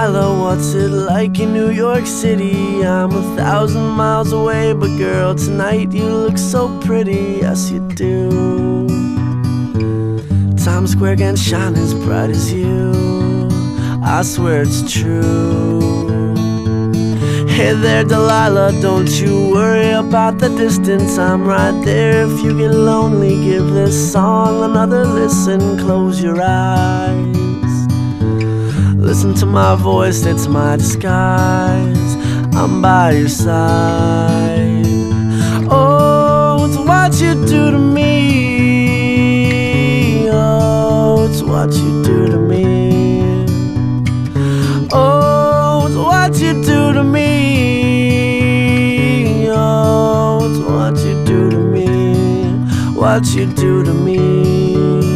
Delilah, what's it like in New York City? I'm 1,000 miles away, but girl, tonight you look so pretty, yes you do. Times Square can't shine as bright as you, I swear it's true. Hey there Delilah, don't you worry about the distance, I'm right there. If you get lonely, give this song another listen. Close your eyes, listen to my voice, it's my disguise. I'm by your side. Oh, it's what you do to me. Oh, it's what you do to me. Oh, it's what you do to me. Oh, it's what you do to me. What you do to me.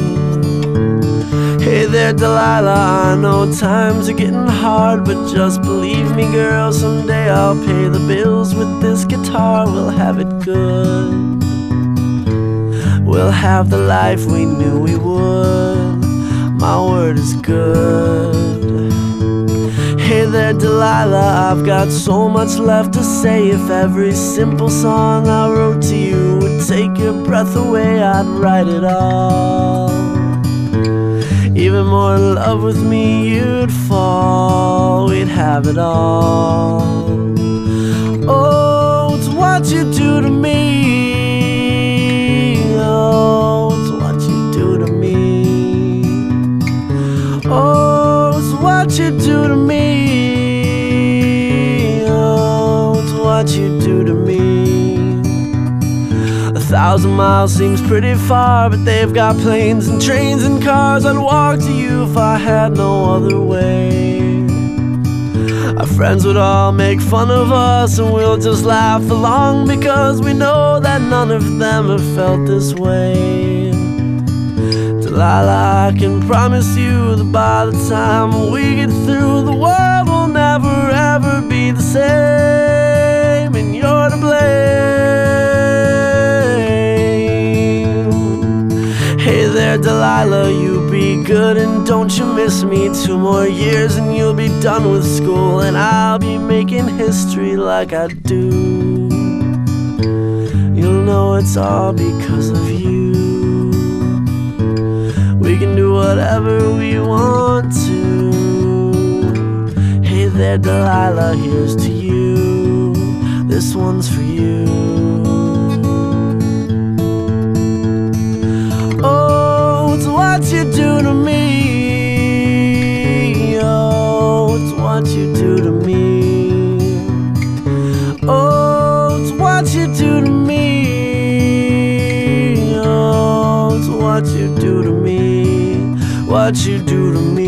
Hey there Delilah, I know times are getting hard, but just believe me girl, someday I'll pay the bills with this guitar. We'll have it good, we'll have the life we knew we would. My word is good. Hey there Delilah, I've got so much left to say. If every simple song I wrote to you would take your breath away, I'd write it all. Even more in love with me you'd fall, we'd have it all. Oh, it's what you do to me. Oh, it's what you do to me. Oh, it's what you do to me. Oh, it's what you do to me. 1,000 miles seems pretty far, but they've got planes and trains and cars. I'd walk to you if I had no other way. Our friends would all make fun of us, and we'll just laugh along, because we know that none of them have felt this way. Delilah, I can promise you that by the time we get through, the world will never ever be the same, and you're to blame. Hey there Delilah, you be good and don't you miss me. 2 more years and you'll be done with school, and I'll be making history like I do. You'll know it's all because of you. We can do whatever we want to. Hey there Delilah, here's to you. This one's for you. What you do to me. Oh, it's what you do to me. Oh, it's what you do to me. Oh, it's what you do to me. What you do to me.